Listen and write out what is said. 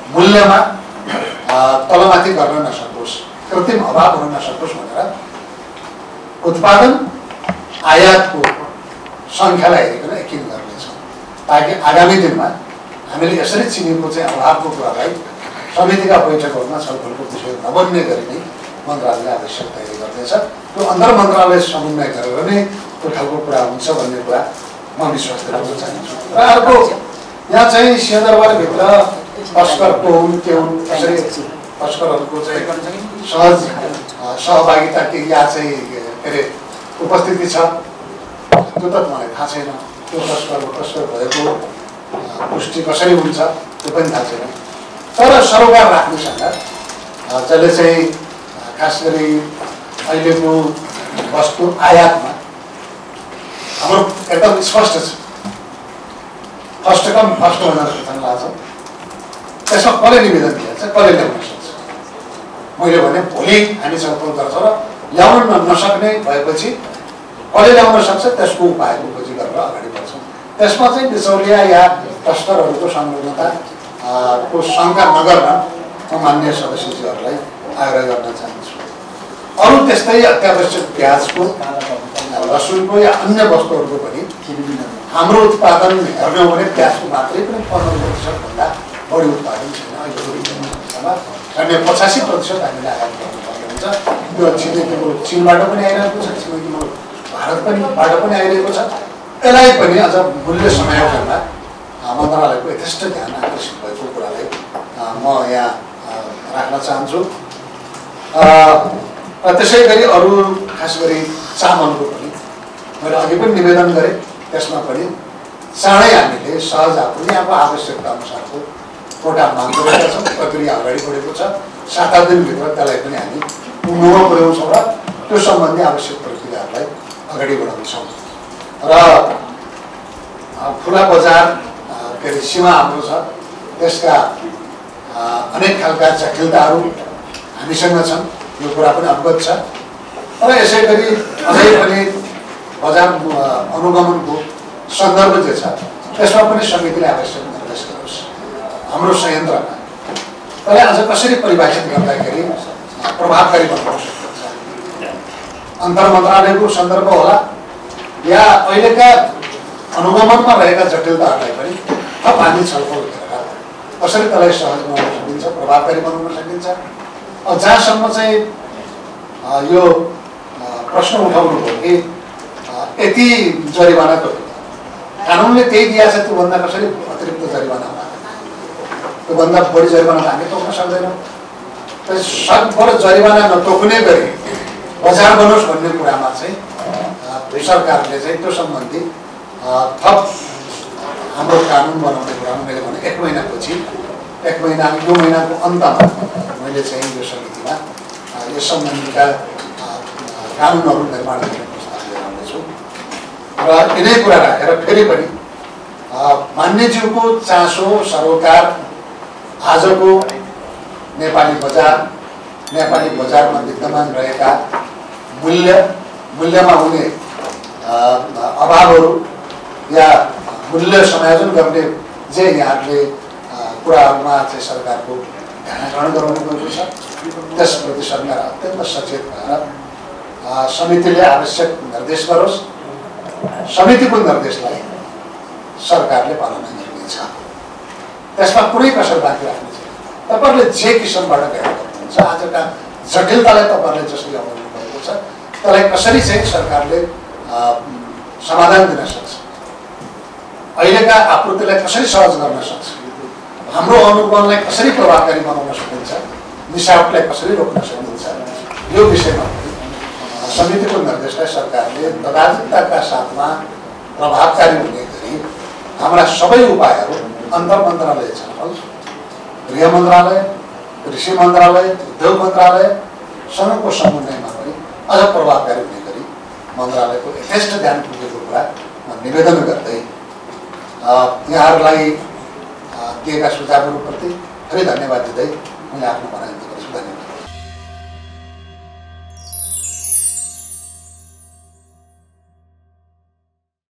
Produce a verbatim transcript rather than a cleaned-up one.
मूल्यमा तलमाथि गर्न नसकोस्, कृत्रिम अभाव हुन नसकोस् भनेर उत्पादन आयातको सङ्ख्यालाई हेरिकन एकिन गर्नेछौँ, ताकि आगामी दिनमा हामीले यसरी चिनीको चाहिँ अभावको कुरालाई समितिका बैठकहरूमा छलफलको विषय नबन्ने गरी नै मन्त्रालयले आवश्यक तयारी गर्नेछ। त्यो अन्तर मन्त्रालय समन्वय गरेर नै त्यो खालको कुरा हुन्छ भन्ने कुरा म विश्वास गर्न चाहन्छु। र अर्को यहाँ चाहिँ सिंहदरबारभित्र तस्करको हुन् के हुन्, कसरी तस्करहरूको चाहिँ सहज सहभागिता के या चाहिँ के अरे उपस्थिति छ त्यो त मलाई थाहा छैन। त्यो तस्कर तस्कर भएको पुष्टि कसरी हुन्छ त्यो पनि थाहा छैन। तर सरोकार राख्नेसँग जसले चाहिँ खास गरी अहिलेको वस्तु आयातमा हाम्रो एकदम स्पष्ट छ, फर्स्ट कम फर्स्ट भनेर कथन लाग्छ। त्यसमा कसले निवेदन दिन्छ, कसले ल्याउन सक्छ। मैले भने भोलि हामी छलफल गर्छ र ल्याउन नसक्ने भएपछि कसले ल्याउन सक्छ त्यसको उपायको खोजी गरेर अगाडि बढ्छौँ। त्यसमा चाहिँ बिचौलिया या तस्करहरूको संलग्नता को शङ्का नगर्न म मान्य सदस्यज्यूहरूलाई आग्रह गर्न चाहन्छु। अरू त्यस्तै अत्यावश्यक प्याजको, लसुनको या अन्य वस्तुहरूको पनि हाम्रो उत्पादन हेर्ने हो भने प्याजको मात्रै पनि पन्ध्र प्रतिशतभन्दा बढी उत्पादन छैन अहिलेको अवस्थामा। अन्य पचासी प्रतिशत हामीले आयात गर्नुपर्ने हुन्छ। त्यो छिमेकीको चिनबाट पनि आइरहेको छ, छिमेकीको भारत पनिबाट पनि आइरहेको छ। यसलाई पनि अझ मूल्य समायोजनमा मन्त्रालयको यथेष्ट ध्यान आकर्षित भएको कुरालाई म यहाँ राख्न चाहन्छु। र त्यसै गरी अरू खास गरी चामलको पनि मैले अघि पनि निवेदन गरेँ, त्यसमा पनि चाँडै हामीले सहज यहाँको आवश्यकता अनुसारको कोटा माग गरेका छौँ। प्रक्रिया अगाडि बढेको छ। सात आठ दिनभित्र त्यसलाई पनि हामी पुग्नुमा पुर्याउँछौँ र त्यो सम्बन्धी आवश्यक प्रक्रियाहरूलाई अगाडि बढाउँछौँ। र खुला बजार के अरे सीमा हाम्रो छ, त्यसका अनेक खालका जटिलताहरू हामीसँग छन्, यो कुरा पनि अवगत छ। र यसै गरी अझै पनि बजार अनुगमनको सन्दर्भ जे छ त्यसमा पनि समितिले आवश्यक निर्देश गरोस्। हाम्रो संयन्त्रमा त्यसलाई अझ कसरी परिभाषित गर्दाखेरि प्रभावकारी बनाउन सकिन्छ, अन्तर मन्त्रालयको सन्दर्भ होला या अहिलेका अनुगमनमा रहेका जटिलताहरूलाई पनि थप हामी छलफल गरेर कसरी त्यसलाई सहज बनाउन सकिन्छ, प्रभावकारी बनाउन सकिन्छ। जहाँसम्म चाहिँ यो प्रश्न उठाउनु भयो कि यति जरिवाना त कानुनले त्यही दिएको छ, त्योभन्दा कसरी अतिरिक्त जरिवाना होला, त्योभन्दा बढी जरिवाना त हामी तोक्न सक्दैनौँ। सकभर जरिवाना नतोक्ने गरी बजार बनोस् भन्ने कुरामा चाहिँ सरकारले चाहिँ त्यो सम्बन्धी थप हाम्रो कानुन बनाउने कुरामा मैले भने एक महिनापछि एक महिना यो महिनाको अन्तमा मैले चाहिँ यो समितिमा यस सम्बन्धीका कानुनहरू निर्माण गर्ने प्रस्ताव लिएर आउनेछु। र यिनै कुरा राखेर फेरि पनि मान्यज्यूको चासो सरोकार आजको नेपाली बजार, नेपाली बजारमा विद्यमान रहेका मूल्य मूल्यमा हुने अभावहरू या मूल्य समायोजन गर्ने जे यहाँले कुराहरूमा चाहिँ सरकारको ध्यानाकरण गराउनु गएको छ, त्यसप्रति सरकार अत्यन्त सचेत भएर समितिले आवश्यक निर्देश गरोस्। समितिको निर्देशलाई सरकारले पालना गर्नेछ, त्यसमा कुनै कसर बाँकी राख्ने छैन। तपाईँहरूले जे किसिमबाट भेट गर्नुहुन्छ, आजका जटिलतालाई तपाईँहरूले जसरी अवगत भएको छ त्यसलाई कसरी चाहिँ सरकारले समाधान दिन सक्छ, अहिलेका आपूर्तिलाई कसरी सहज गर्न सक्छ, हाम्रो अनुगमनलाई कसरी प्रभावकारी बनाउन सकिन्छ, मिसावटलाई कसरी रोक्न सकिन्छ, यो विषयमा समितिको निर्देशलाई सरकारले तदाजुकताका साथमा प्रभावकारी हुने गरी हाम्रा सबै उपायहरू अन्तर मन्त्रालय छलफल, गृह मन्त्रालय, कृषि मन्त्रालय, उद्योग मन्त्रालयसँगको समन्वयमा पनि अझ प्रभावकारी हुने गरी मन्त्रालयको यथेष्ट ध्यान पुगेको कुरा म निवेदन गर्दै यहाँहरूलाई दिएका सुझावहरूप्रति धेरै धन्यवाद दिँदै मैले आफ्नो भनाइ